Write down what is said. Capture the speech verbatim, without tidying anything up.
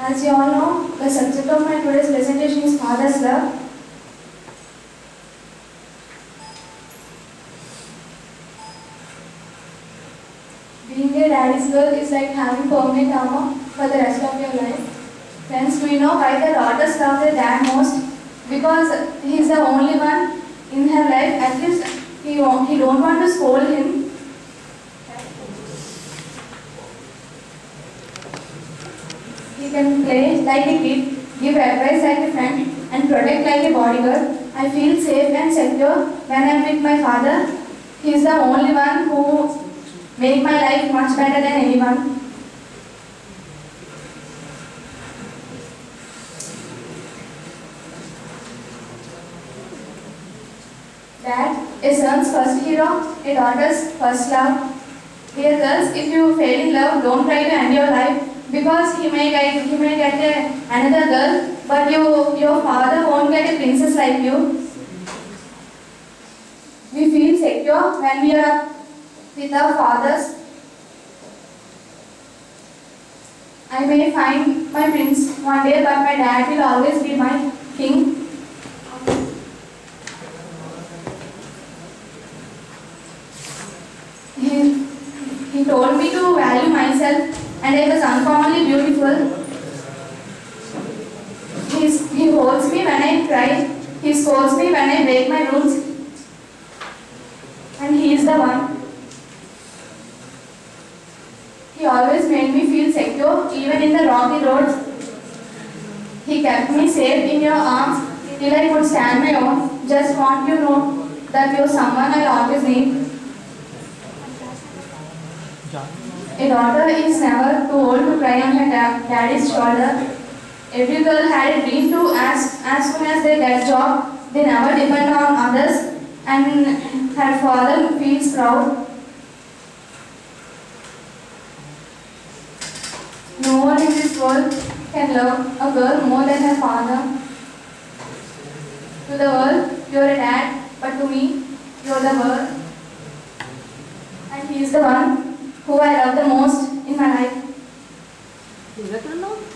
As you all know, the subject of my today's presentation is Father's Love. Being a daddy's girl is like having permanent armor for the rest of your life. Friends, do you know why the daughters love their dad most? Because he is the only one in her life. At least he, won't, he don't want to scold him. He can play like a kid, give advice like a friend, and protect like a bodyguard. I feel safe and secure when I am with my father. He is the only one who makes my life much better than anyone. Dad, a son's first hero, a daughter's first love. Dear girls, if you fail in love, don't try to end your life. Because he may get, he may get a, another girl, but you, your father won't get a princess like you. We feel secure when we are with our fathers. I may find my prince one day, but my dad will always be my king. He, he told me to value myself. And I was uncommonly beautiful. He's, he holds me when I cry. He scolds me when I break my rules. And he is the one. He always made me feel secure, even in the rocky roads. He kept me safe in your arms till I could stand my own. Just want you to know that you're someone I'll always need. A daughter is never too old to cry on her da daddy's shoulder. Every girl had a dream to, as, as soon as they get a job, they never depend on others, and her father feels proud. No one in this world can love a girl more than her father. To the world, you're a dad, but to me, you're the world. And he is the one who I love the most in my life.